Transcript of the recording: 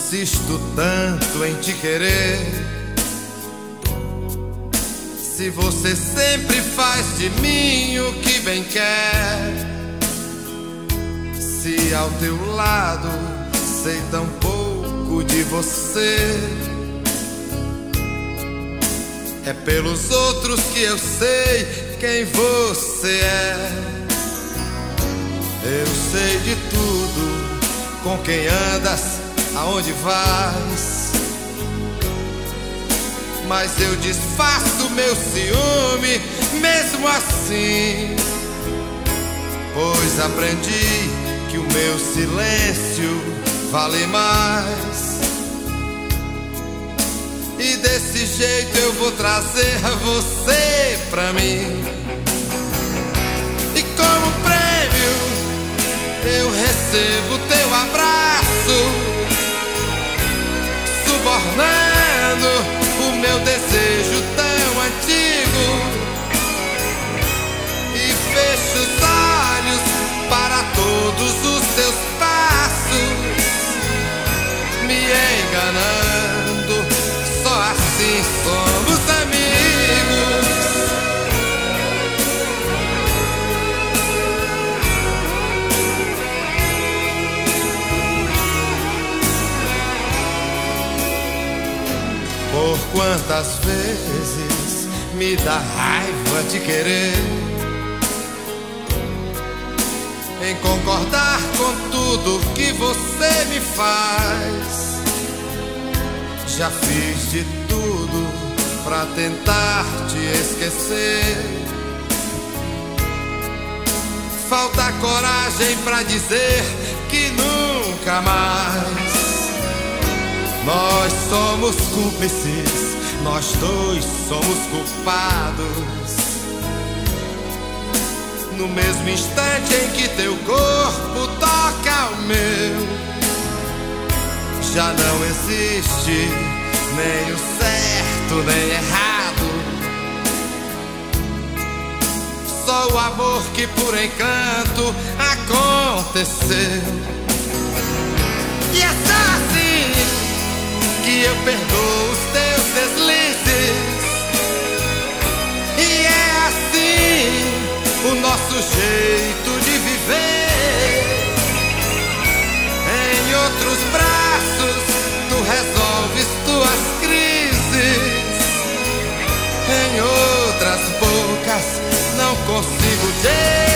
insisto tanto em te querer, se você sempre faz de mim o que bem quer? Se ao teu lado sei tão pouco de você, é pelos outros que eu sei quem você é. Eu sei de tudo, com quem andas, aonde vais, mas eu disfarço meu ciúme mesmo assim, pois aprendi que o meu silêncio vale mais. E desse jeito eu vou trazer você pra mim, e como prêmio eu recebo teu abraço, subornando o meu desejo tão antigo, e fecho os olhos para todos os teus passos, me enganando. Só assim somos amigos. Por quantas vezes me dá raiva de querer, em concordar com tudo que você me faz. Já fiz de tudo pra tentar te esquecer, falta coragem pra dizer que nunca mais. Nós somos cúmplices, nós dois somos culpados. No mesmo instante em que teu corpo toca o meu, já não existe nem o certo nem errado, só o amor que por encanto aconteceu. E é só assim que eu perdoo os teus deslizes, e é assim o nosso jeito de viver. Em outros braços tu resolves tuas crises, em outras bocas não consigo te